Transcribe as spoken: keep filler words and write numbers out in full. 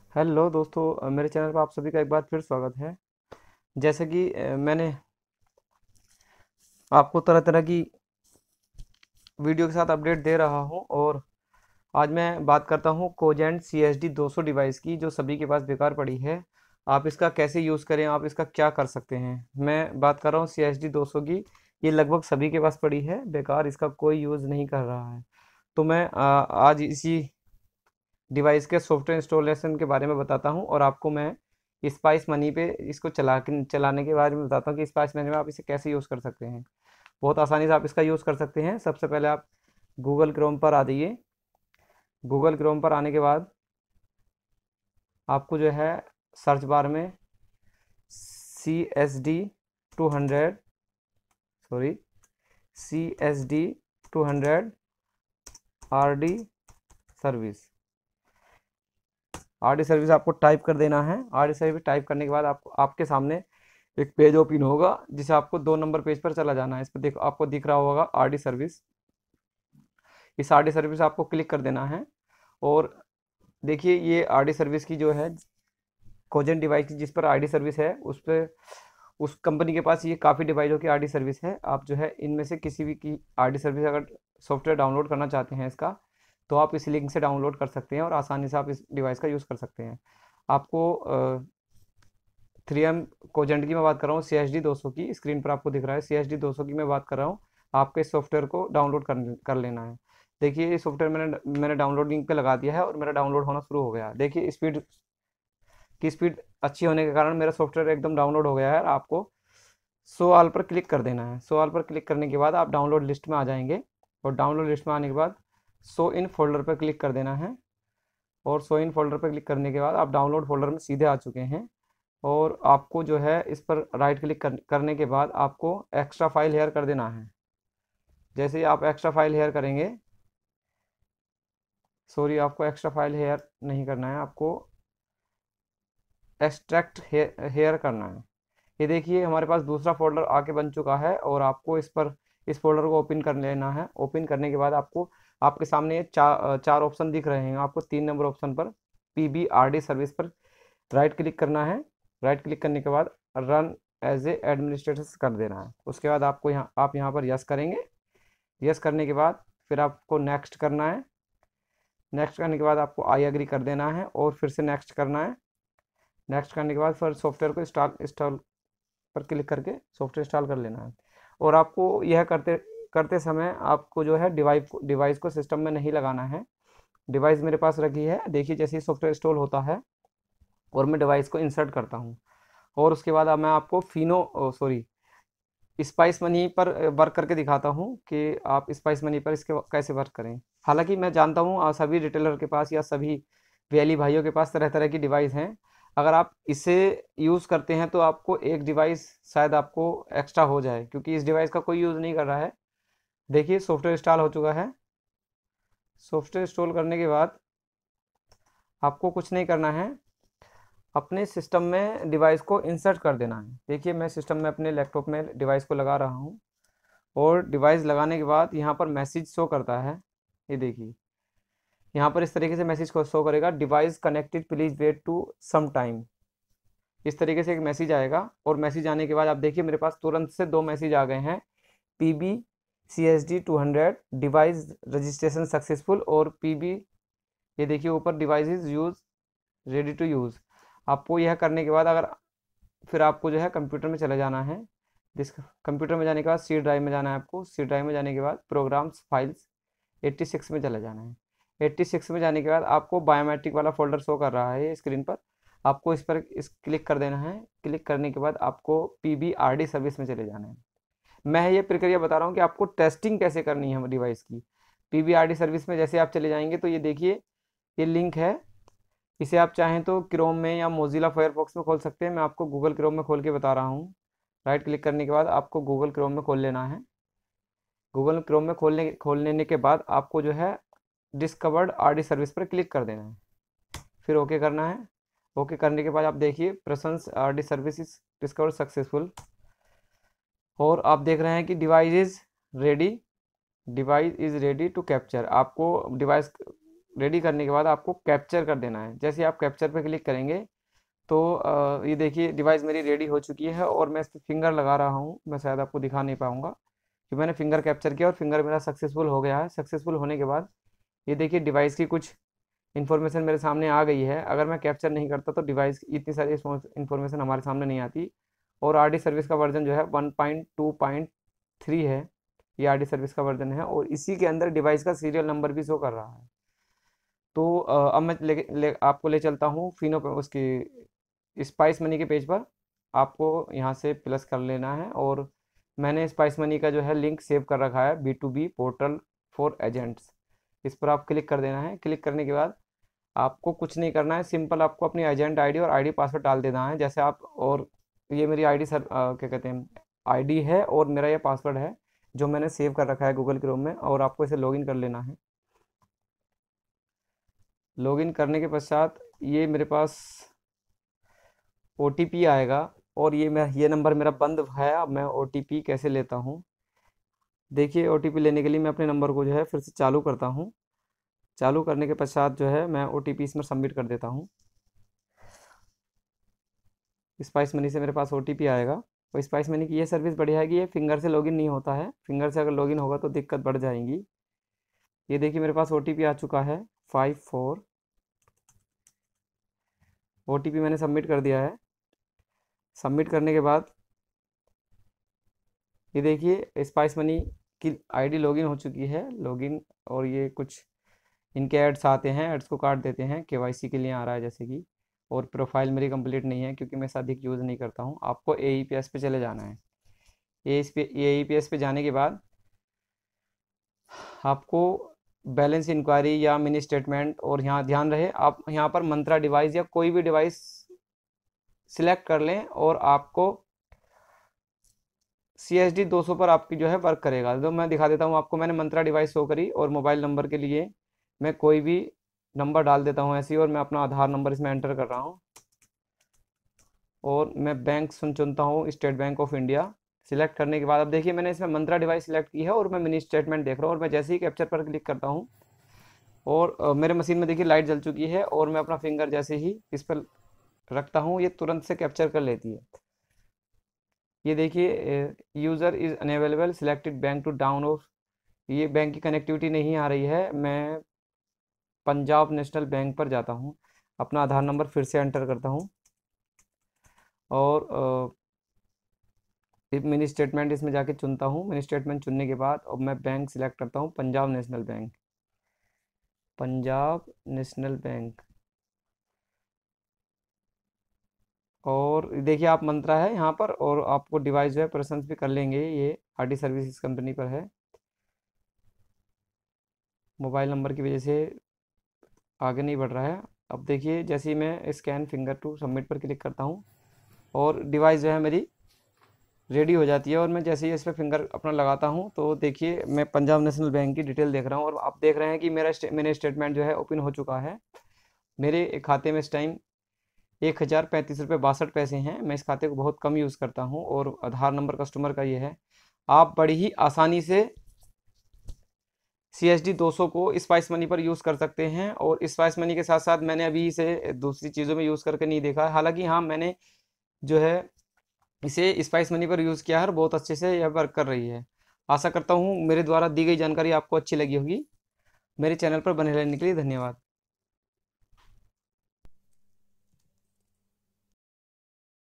Hello दोस्तों, अ, मेरे channel पर आप सभी का एक बार फिर स्वागत है। जैसे कि अ, मैंने आपको तरह तरह की वीडियो के साथ अपडेट दे रहा हूं, और आज मैं बात करता हूं कोजेंट सी एस डी दो सौ डिवाइस की, जो सभी के पास बेकार पड़ी है। आप इसका कैसे यूज़ करें, आप इसका क्या कर सकते हैं। मैं बात कर रहा हूं सी एस डी दो सौ की। ये लगभग सभी के पास पड़ी है बेकार, इसका कोई यूज़ नहीं कर रहा है। तो मैं अ, आज इसी डिवाइस के सॉफ्टवेयर इंस्टॉलेशन के बारे में बताता हूं, और आपको मैं स्पाइस मनी पे इसको चला के चलाने के बारे में बताता हूं कि स्पाइस मनी में आप इसे कैसे यूज़ कर सकते हैं। बहुत आसानी से आप इसका यूज़ कर सकते हैं। सबसे पहले आप गूगल क्रोम पर आ जाइए। गूगल क्रोम पर आने के बाद आपको जो है सर्च बार में C S D two hundred sorry C S D two hundred R D service R D service आपको टाइप कर देना है। आर डी सर्विस टाइप करने के बाद आपको आपके सामने एक पेज ओपन होगा, जिसे आपको दो नंबर पेज पर चला जाना है। इस पर देखो, आपको दिख रहा होगा आर डी सर्विस। इस आर डी सर्विस आपको क्लिक कर देना है। और देखिए, ये आर डी सर्विस की जो है कोजेंट डिवाइस की जिस पर आर डी सर्विस है, उस पर उस कंपनी के पास ये काफ़ी डिवाइसों की आर डी सर्विस है। आप जो है इनमें से किसी भी की आर डी सर्विस अगर सॉफ्टवेयर डाउनलोड करना चाहते हैं इसका, तो आप इस लिंक से डाउनलोड कर सकते हैं और आसानी से आप इस डिवाइस का यूज़ कर सकते हैं। आपको थ्री एम कोजेंट की मैं बात कर रहा हूँ, सी एच डी दो सौ की स्क्रीन पर आपको दिख रहा है। सी एच डी दो सौ की मैं बात कर रहा हूँ। आपके इस सॉफ्टवेयर को डाउनलोड कर कर लेना है। देखिए, ये सॉफ्टवेयर मैंने मैंने डाउनलोड लिंक पे लगा दिया है और मेरा डाउनलोड होना शुरू हो गया। देखिए, स्पीड की स्पीड अच्छी होने के कारण मेरा सॉफ्टवेयर एकदम डाउनलोड हो गया है। आपको सो ऑल पर क्लिक कर देना है। सो ऑल पर क्लिक करने के बाद आप डाउनलोड लिस्ट में आ जाएंगे, और डाउनलोड लिस्ट में आने के बाद सो इन फोल्डर पर क्लिक कर देना है। और सो इन फोल्डर पर क्लिक करने के बाद आप डाउनलोड फोल्डर में सीधे आ चुके हैं। और आपको जो है इस पर राइट क्लिक कर, करने के बाद आपको एक्स्ट्रा फाइल हेयर कर देना है। जैसे ही आप एक्स्ट्रा फाइल हेयर करेंगे, सॉरी, आपको एक्स्ट्रा फाइल हेयर नहीं करना है, आपको एक्सट्रैक्ट हेयर करना है। ये देखिए, हमारे पास दूसरा फोल्डर आके बन चुका है, और आपको इस पर इस फोल्डर को ओपन कर लेना है। ओपन करने के बाद आपको आपके सामने ये चार चार ऑप्शन दिख रहे हैं। आपको तीन नंबर ऑप्शन पर P B R D service पर राइट क्लिक करना है। राइट क्लिक करने के बाद रन एज ए एडमिनिस्ट्रेटर कर देना है। उसके बाद आपको यहाँ आप यहाँ पर यस करेंगे। यस करने के बाद फिर आपको नेक्स्ट करना है। नेक्स्ट करने के बाद आपको आई एग्री कर देना है, और फिर से नेक्स्ट करना है। नेक्स्ट करने के बाद फिर सॉफ्टवेयर को इंस्टॉल इंस्टॉल पर क्लिक करके सॉफ्टवेयर इंस्टॉल कर लेना है। और आपको यह करते करते समय आपको जो है डिवाइस डिवाइस को सिस्टम में नहीं लगाना है। डिवाइस मेरे पास रखी है। देखिए, जैसे ही सॉफ्टवेयर इंस्टॉल होता है और मैं डिवाइस को इंसर्ट करता हूँ, और उसके बाद अब मैं आपको फिनो सॉरी स्पाइस मनी पर वर्क करके दिखाता हूँ कि आप स्पाइस मनी पर इसके कैसे वर्क करें। हालांकि मैं जानता हूँ आ, सभी रिटेलर के पास या सभी वैली भाइयों के पास तरह तरह की डिवाइस हैं। अगर आप इसे यूज़ करते हैं तो आपको एक डिवाइस शायद आपको एक्स्ट्रा हो जाए, क्योंकि इस डिवाइस का कोई यूज़ नहीं कर रहा है। देखिए, सॉफ्टवेयर इंस्टॉल हो चुका है। सॉफ्टवेयर इंस्टॉल करने के बाद आपको कुछ नहीं करना है, अपने सिस्टम में डिवाइस को इंसर्ट कर देना है। देखिए, मैं सिस्टम में अपने लैपटॉप में डिवाइस को लगा रहा हूँ, और डिवाइस लगाने के बाद यहाँ पर मैसेज शो करता है। ये देखिए, यहाँ पर इस तरीके से मैसेज को शो करेगा, device connected please wait to some time. इस तरीके से एक मैसेज आएगा, और मैसेज आने के बाद आप देखिए मेरे पास तुरंत से दो मैसेज आ गए हैं। P B C S D two hundred device registration successful, और पी बी, ये देखिए ऊपर device is use ready to use. आपको यह करने के बाद अगर फिर आपको जो है कंप्यूटर में चले जाना है। जिस कंप्यूटर में जाने के बाद सी ड्राइव में जाना है। आपको सी ड्राइव में जाने के बाद प्रोग्राम्स फाइल्स एट्टी सिक्स में चले जाना है। एट्टी सिक्स में जाने के बाद आपको बायोमेट्रिक वाला फोल्डर शो कर रहा है ये स्क्रीन पर। आपको इस पर इस क्लिक कर देना है। क्लिक करने के बाद आपको P B R D service में चले जाना है। मैं ये प्रक्रिया बता रहा हूँ कि आपको टेस्टिंग कैसे करनी है डिवाइस की। P B R D service में जैसे आप चले जाएंगे तो ये देखिए, ये लिंक है। इसे आप चाहें तो क्रोम में या मोजिला फायरफॉक्स में खोल सकते हैं। मैं आपको गूगल क्रोम में खोल के बता रहा हूँ। राइट क्लिक करने के बाद आपको गूगल क्रोम में खोल लेना है। गूगल क्रोम में खोलने खोल लेने के बाद आपको जो है डिस्कवर्ड आर डी सर्विस पर क्लिक कर देना है। फिर ओके करना है। ओके करने के बाद आप देखिए precision R D service is discovered successful, और आप देख रहे हैं कि device is ready device is ready to capture. आपको डिवाइस रेडी करने के बाद आपको कैप्चर कर देना है। जैसे आप कैप्चर पे क्लिक करेंगे तो अ, ये देखिए डिवाइस मेरी रेडी हो चुकी है और मैं इस पर फिंगर लगा रहा हूँ। मैं शायद आपको दिखा नहीं पाऊंगा कि मैंने फिंगर कैप्चर किया और फिंगर मेरा सक्सेसफुल हो गया है। सक्सेसफुल होने के बाद ये देखिए डिवाइस की कुछ इन्फॉर्मेशन मेरे सामने आ गई है। अगर मैं कैप्चर नहीं करता तो डिवाइस की इतनी सारी इन्फॉर्मेशन हमारे सामने नहीं आती। और आर डी सर्विस का वर्जन जो है one point two point three है। ये आर डी सर्विस का वर्जन है और इसी के अंदर डिवाइस का सीरियल नंबर भी शो कर रहा है। तो अ, अब मैं ले, ले, आपको ले चलता हूँ फिनो पे उसकी स्पाइस मनी के पेज पर। आपको यहाँ से प्लस कर लेना है और मैंने स्पाइस मनी का जो है लिंक सेव कर रखा है, B to B portal for agents. इस पर आप क्लिक कर देना है। क्लिक करने के बाद आपको कुछ नहीं करना है, सिंपल आपको अपनी एजेंट आईडी और आईडी पासवर्ड डाल देना है। जैसे आप, और ये मेरी आईडी सर अ, क्या कहते हैं, आईडी है और मेरा ये पासवर्ड है जो मैंने सेव कर रखा है गूगल क्रोम में, और आपको इसे लॉगिन कर लेना है। लॉगिन करने के पश्चात ये मेरे पास ओ टी पी आएगा और ये मैं ये नंबर मेरा बंद है। अब मैं ओ टी पी कैसे लेता हूँ, देखिए ओ टी पी लेने के लिए मैं अपने नंबर को जो है फिर से चालू करता हूँ। चालू करने के पश्चात जो है मैं ओ टी पी इसमें सबमिट कर देता हूँ। स्पाइस मनी से मेरे पास ओ टी पी आएगा। और स्पाइस मनी की ये सर्विस बढ़िया है कि ये फिंगर से लॉगिन नहीं होता है। फिंगर से अगर लॉगिन होगा तो दिक्कत बढ़ जाएगी। ये देखिए मेरे पास ओ टी पी आ चुका है five four. O T P मैंने सबमिट कर दिया है। सबमिट करने के बाद ये देखिए स्पाइस मनी की आईडी लॉगिन हो चुकी है। लॉगिन, और ये कुछ इनके एड्स आते हैं, एड्स को काट देते हैं। के वाई सी के लिए आ रहा है जैसे कि, और प्रोफाइल मेरी कंप्लीट नहीं है क्योंकि मैं इसे अधिक यूज़ नहीं करता हूँ। आपको ए ई पी एस पे चले जाना है। ए ई पी एस पे जाने के बाद आपको बैलेंस इंक्वायरी या मिनी स्टेटमेंट, और यहाँ ध्यान रहे आप यहाँ पर मंत्रा डिवाइस या कोई भी डिवाइस सिलेक्ट कर लें और आपको सी एस डी दो सौ पर आपकी जो है वर्क करेगा। तो मैं दिखा देता हूँ आपको। मैंने मंत्रा डिवाइस शो करी और मोबाइल नंबर के लिए मैं कोई भी नंबर डाल देता हूँ ऐसे ही, और मैं अपना आधार नंबर इसमें एंटर कर रहा हूँ और मैं बैंक सुन चुनता हूँ State Bank of India. Select करने के बाद अब देखिए मैंने इसमें मंत्रा डिवाइस सिलेक्ट की है और मैं मिनी स्टेटमेंट देख रहा हूँ। और मैं जैसे ही कैप्चर पर क्लिक करता हूँ और अ, मेरे मशीन में देखिए लाइट जल चुकी है और मैं अपना फिंगर जैसे ही इस पर रखता हूँ ये तुरंत से कैप्चर कर लेती है। ये देखिए user is unavailable selected bank to download. ये बैंक की कनेक्टिविटी नहीं आ रही है। मैं पंजाब नेशनल बैंक पर जाता हूँ, अपना आधार नंबर फिर से एंटर करता हूँ और मिनी स्टेटमेंट इसमें जाके चुनता हूँ। मिनी स्टेटमेंट चुनने के बाद अब मैं बैंक सिलेक्ट करता हूँ, Punjab national Bank. Punjab national Bank, और देखिए आप मंत्रा है यहाँ पर, और आपको डिवाइस जो है पसंद भी कर लेंगे। ये आर डी सर्विस इस कंपनी पर है। मोबाइल नंबर की वजह से आगे नहीं बढ़ रहा है। अब देखिए जैसे ही मैं स्कैन फिंगर टू सबमिट पर क्लिक करता हूँ और डिवाइस जो है मेरी रेडी हो जाती है, और मैं जैसे ही इस पर फिंगर अपना लगाता हूँ तो देखिए मैं पंजाब नेशनल बैंक की डिटेल देख रहा हूँ। और आप देख रहे हैं कि मेरा स्टे, मेरे स्टेटमेंट जो है ओपन हो चुका है। मेरे खाते में इस टाइम एक हज़ार पैंतीस रुपये बासठ पैसे हैं। मैं इस खाते को बहुत कम यूज़ करता हूँ और आधार नंबर कस्टमर का ये है। आप बड़ी ही आसानी से सी एस डी दो सौ को स्पाइस मनी पर यूज़ कर सकते हैं। और स्पाइस मनी के साथ साथ मैंने अभी इसे दूसरी चीज़ों में यूज़ करके नहीं देखा। हालांकि हाँ, मैंने जो है इसे स्पाइस मनी पर यूज़ किया है और बहुत अच्छे से यह वर्क कर रही है। आशा करता हूँ मेरे द्वारा दी गई जानकारी आपको अच्छी लगी होगी। मेरे चैनल पर बने रहने के लिए धन्यवाद।